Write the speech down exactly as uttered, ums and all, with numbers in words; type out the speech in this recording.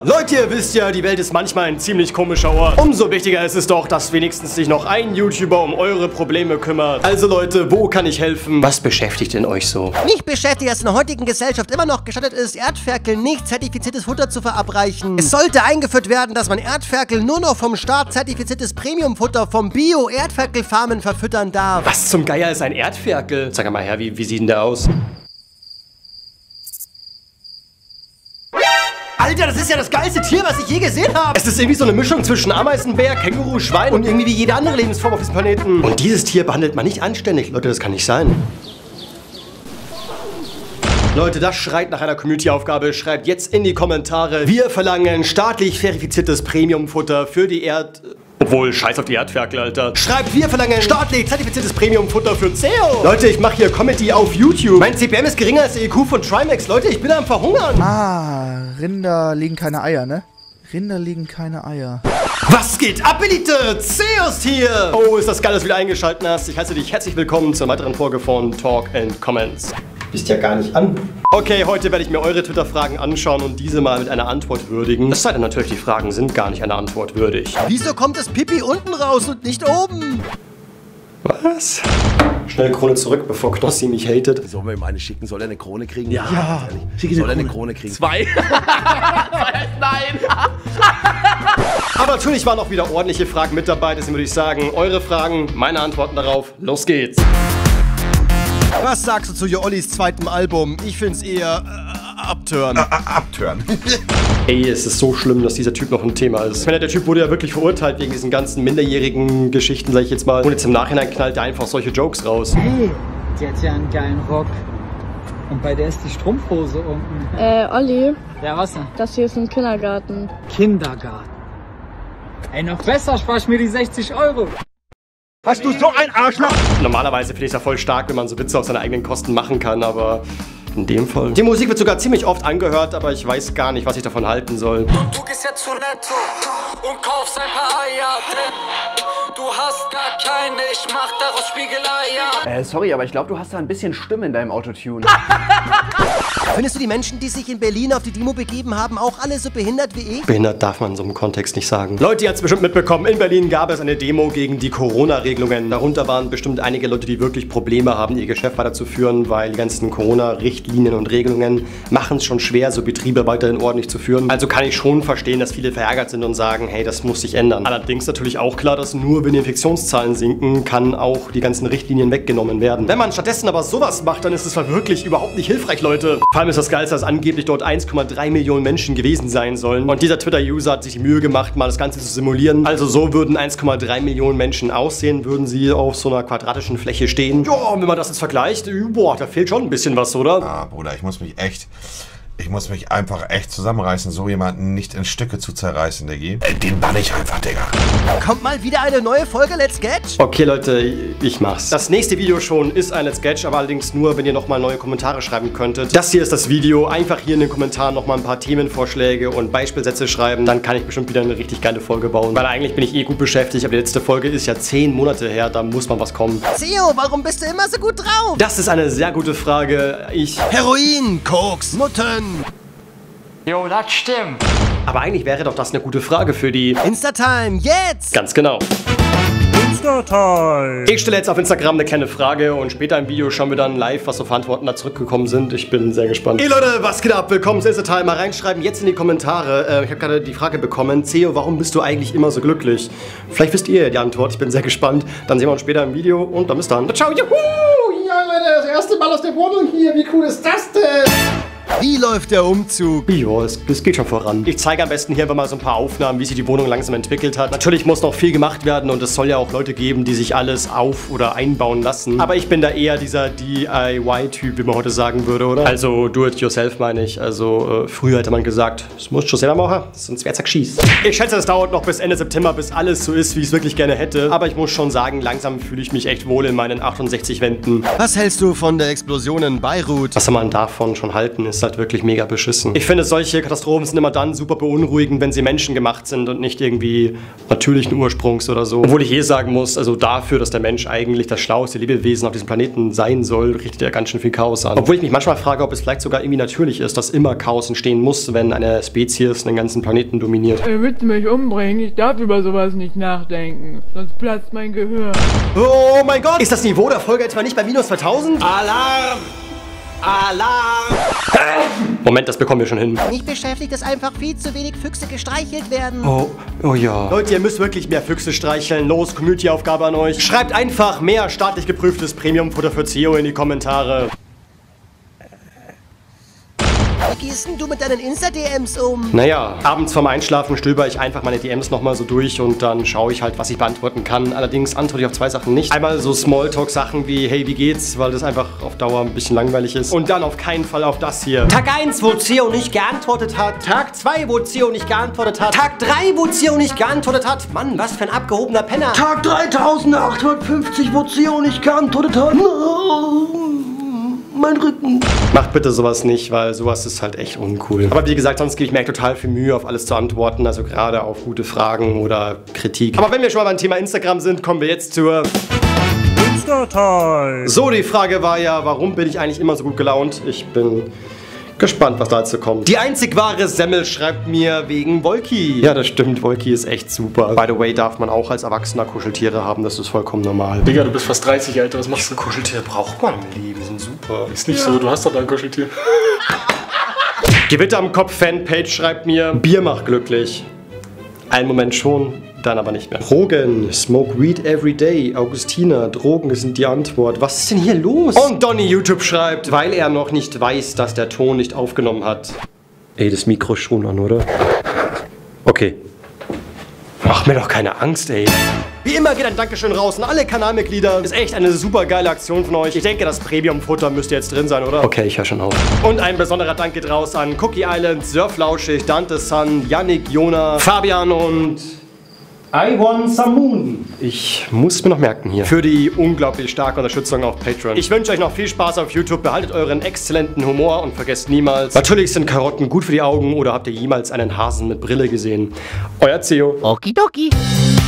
Leute, ihr wisst ja, die Welt ist manchmal ein ziemlich komischer Ort. Umso wichtiger ist es doch, dass wenigstens sich noch ein YouTuber um eure Probleme kümmert. Also Leute, wo kann ich helfen? Was beschäftigt denn euch so? Mich beschäftigt, dass in der heutigen Gesellschaft immer noch gestattet ist, Erdferkel nicht zertifiziertes Futter zu verabreichen. Es sollte eingeführt werden, dass man Erdferkel nur noch vom Staat zertifiziertes Premiumfutter vom Bio-Erdferkel-Farmen verfüttern darf. Was zum Geier ist ein Erdferkel? Sag mal her, wie, wie sieht denn der aus? Alter, das ist ja das geilste Tier, was ich je gesehen habe. Es ist irgendwie so eine Mischung zwischen Ameisenbär, Känguru, Schwein und irgendwie wie jede andere Lebensform auf diesem Planeten. Und dieses Tier behandelt man nicht anständig. Leute, das kann nicht sein. Leute, das schreit nach einer Community-Aufgabe. Schreibt jetzt in die Kommentare. Wir verlangen staatlich verifiziertes Premiumfutter für die Erd... Obwohl, scheiß auf die Erdferkel, Alter. Schreibt, wir verlangen staatlich zertifiziertes Premiumfutter für C E O. Leute, ich mache hier Comedy auf YouTube. Mein C P M ist geringer als der E Q von Trimax. Leute, ich bin am Verhungern. Ah, Rinder legen keine Eier, ne? Rinder legen keine Eier. Was geht ab, Elite? Zeus hier. Oh, ist das geil, dass du wieder eingeschaltet hast. Ich heiße dich herzlich willkommen zur weiteren Folge von Talk and Comments. Bist ja gar nicht an. Okay, heute werde ich mir eure Twitter-Fragen anschauen und diese mal mit einer Antwort würdigen. Es sei denn natürlich, die Fragen sind gar nicht einer Antwort würdig. Wieso kommt das Pipi unten raus und nicht oben? Was? Schnell Krone zurück, bevor Knossi mich hatet. Sollen wir ihm eine schicken? Soll er eine Krone kriegen? Ja. ja. Schick Soll er eine Krone kriegen? Zwei. Nein. Aber natürlich waren auch wieder ordentliche Fragen mit dabei. Deswegen würde ich sagen, eure Fragen, meine Antworten darauf. Los geht's. Was sagst du zu Joollis zweitem Album? Ich find's eher äh, abturn. Abturn. Ey, es ist so schlimm, dass dieser Typ noch ein Thema ist. Ich meine, der Typ wurde ja wirklich verurteilt wegen diesen ganzen minderjährigen Geschichten, sag ich jetzt mal. Und jetzt im Nachhinein knallt er einfach solche Jokes raus. Hey, die hat ja einen geilen Rock. Und bei der ist die Strumpfhose unten. Äh, Olli. Ja, was denn? Das hier ist ein Kindergarten. Kindergarten. Ey, noch besser, spar ich mir die sechzig Euro. Hast du so ein Arschloch? Normalerweise finde ich es ja voll stark, wenn man so Witze auf seine eigenen Kosten machen kann, aber in dem Fall... Die Musik wird sogar ziemlich oft angehört, aber ich weiß gar nicht, was ich davon halten soll. Du gehst jetzt zu Netto und kaufst ein paar Eier, denn du hast gar keine, ich mach daraus Spiegeleier. Äh, sorry, aber ich glaube, du hast da ein bisschen Stimme in deinem Autotune. Findest du die Menschen, die sich in Berlin auf die Demo begeben haben, auch alle so behindert wie ich? Behindert darf man in so einem Kontext nicht sagen. Leute, ihr habt es bestimmt mitbekommen, in Berlin gab es eine Demo gegen die Corona-Regelungen. Darunter waren bestimmt einige Leute, die wirklich Probleme haben, ihr Geschäft weiterzuführen, weil die ganzen Corona-Richtlinien und Regelungen machen es schon schwer, so Betriebe weiterhin ordentlich zu führen. Also kann ich schon verstehen, dass viele verärgert sind und sagen, hey, das muss sich ändern. Allerdings natürlich auch klar, dass nur wenn die Infektionszahlen sinken, kann auch die ganzen Richtlinien weggenommen werden. Wenn man stattdessen aber sowas macht, dann ist es wirklich überhaupt nicht hilfreich, Leute. Vor allem ist das Geilste, dass angeblich dort eins Komma drei Millionen Menschen gewesen sein sollen. Und dieser Twitter-User hat sich die Mühe gemacht, mal das Ganze zu simulieren. Also so würden eins Komma drei Millionen Menschen aussehen, würden sie auf so einer quadratischen Fläche stehen. Ja, und wenn man das jetzt vergleicht, boah, da fehlt schon ein bisschen was, oder? Ah, Bruder, ich muss mich echt... Ich muss mich einfach echt zusammenreißen, so jemanden nicht in Stücke zu zerreißen, Diggi. Den bann ich einfach, Digga. Kommt mal wieder eine neue Folge Let's Sketch? Okay, Leute, ich mach's. Das nächste Video schon ist ein Let's Sketch, aber allerdings nur, wenn ihr nochmal neue Kommentare schreiben könntet. Das hier ist das Video. Einfach hier in den Kommentaren nochmal ein paar Themenvorschläge und Beispielsätze schreiben. Dann kann ich bestimmt wieder eine richtig geile Folge bauen. Weil eigentlich bin ich eh gut beschäftigt, aber die letzte Folge ist ja zehn Monate her. Da muss mal was kommen. Theo, warum bist du immer so gut drauf? Das ist eine sehr gute Frage. Ich... Heroin, Koks, Nutten. Jo, das stimmt. Aber eigentlich wäre doch das eine gute Frage für die... Insta-Time, jetzt! Ganz genau. Insta-Time. Ich stelle jetzt auf Instagram eine kleine Frage und später im Video schauen wir dann live, was auf Antworten da zurückgekommen sind. Ich bin sehr gespannt. Hey Leute, was geht ab? Willkommen zu Insta-Time. Mal reinschreiben jetzt in die Kommentare. Äh, ich habe gerade die Frage bekommen. Theo, warum bist du eigentlich immer so glücklich? Vielleicht wisst ihr die Antwort. Ich bin sehr gespannt. Dann sehen wir uns später im Video und dann bis dann. Ciao, juhu! Ja Leute, das erste Mal aus der Wohnung hier. Wie cool ist das denn? Wie läuft der Umzug? Ja, es, es geht schon voran. Ich zeige am besten hier einfach mal so ein paar Aufnahmen, wie sich die Wohnung langsam entwickelt hat. Natürlich muss noch viel gemacht werden und es soll ja auch Leute geben, die sich alles auf- oder einbauen lassen. Aber ich bin da eher dieser D I Y-Typ, wie man heute sagen würde, oder? Also do-it-yourself meine ich. Also äh, früher hätte man gesagt, das musst du selber machen, sonst wär's geschießt. Ich schätze, es dauert noch bis Ende September, bis alles so ist, wie ich es wirklich gerne hätte. Aber ich muss schon sagen, langsam fühle ich mich echt wohl in meinen achtundsechzig Wänden. Was hältst du von der Explosion in Beirut? Was soll man davon schon halten? ist halt wirklich mega beschissen. Ich finde, solche Katastrophen sind immer dann super beunruhigend, wenn sie menschengemacht sind und nicht irgendwie natürlichen Ursprungs oder so. Obwohl ich eh sagen muss, also dafür, dass der Mensch eigentlich das schlauste Lebewesen auf diesem Planeten sein soll, richtet er ganz schön viel Chaos an. Obwohl ich mich manchmal frage, ob es vielleicht sogar irgendwie natürlich ist, dass immer Chaos entstehen muss, wenn eine Spezies einen ganzen Planeten dominiert. Ihr willst mich umbringen? Ich darf über sowas nicht nachdenken, sonst platzt mein Gehirn. Oh mein Gott! Ist das Niveau der Folge etwa nicht bei minus zweitausend? Alarm! Alarm! Moment, das bekommen wir schon hin. Mich beschäftigt, dass einfach viel zu wenig Füchse gestreichelt werden. Oh, oh ja. Leute, ihr müsst wirklich mehr Füchse streicheln. Los, Community-Aufgabe an euch. Schreibt einfach mehr staatlich geprüftes Premium-Futter für C E O in die Kommentare. Wie gehst denn du mit deinen Insta-D Ms um? Naja, abends vorm Einschlafen stöber ich einfach meine D Ms nochmal so durch und dann schaue ich halt, was ich beantworten kann. Allerdings antworte ich auf zwei Sachen nicht. Einmal so Smalltalk-Sachen wie, hey, wie geht's? Weil das einfach auf Dauer ein bisschen langweilig ist. Und dann auf keinen Fall auf das hier. Tag eins, wo C E O nicht geantwortet hat. Tag zwei, wo C E O nicht geantwortet hat. Tag drei, wo C E O nicht geantwortet hat. Mann, was für ein abgehobener Penner. Tag dreitausendachthundertfünfzig, wo C E O nicht geantwortet hat. Mein Rücken. Macht bitte sowas nicht, weil sowas ist halt echt uncool. Aber wie gesagt, sonst gebe ich mir total viel Mühe, auf alles zu antworten, also gerade auf gute Fragen oder Kritik. Aber wenn wir schon mal beim Thema Instagram sind, kommen wir jetzt zur Insta-Time. So, die Frage war ja, warum bin ich eigentlich immer so gut gelaunt? Ich bin gespannt, was da jetzt so kommt. Die einzig wahre Semmel schreibt mir wegen Wolki. Ja, das stimmt, Wolki ist echt super. By the way, darf man auch als Erwachsener Kuscheltiere haben, das ist vollkommen normal. Digga, du bist fast dreißig, Alter, was machst du? Kuscheltiere braucht man im Leben, die sind super. Ist nicht ja so, du hast doch da ein Kuscheltier. Gewitter am Kopf-Fanpage schreibt mir, Bier macht glücklich. Einen Moment schon, dann aber nicht mehr. Drogen, smoke weed every day. Augustina, Drogen sind die Antwort. Was ist denn hier los? Und Donny YouTube schreibt, weil er noch nicht weiß, dass der Ton nicht aufgenommen hat. Ey, das Mikro ist schon an, oder? Okay. Mach mir doch keine Angst, ey. Wie immer geht ein Dankeschön raus an alle Kanalmitglieder. Ist echt eine super geile Aktion von euch. Ich denke, das Premium-Futter müsste jetzt drin sein, oder? Okay, ich höre schon auf. Und ein besonderer Dank geht raus an Cookie Island, Surflauschig, Dante Sun, Yannick, Jona, Fabian und I want some moon. Ich muss mir noch merken hier. Für die unglaublich starke Unterstützung auf Patreon. Ich wünsche euch noch viel Spaß auf YouTube. Behaltet euren exzellenten Humor und vergesst niemals, natürlich sind Karotten gut für die Augen oder habt ihr jemals einen Hasen mit Brille gesehen? Euer C E O. Okidoki.